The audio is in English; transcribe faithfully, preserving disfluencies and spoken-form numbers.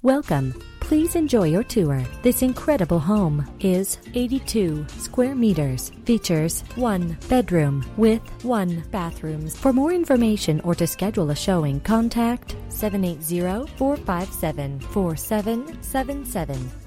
Welcome. Please enjoy your tour. This incredible home is eighty-two square meters. Features one bedroom with one bathroom. For more information or to schedule a showing, contact seven eight zero, four five seven, four seven seven seven.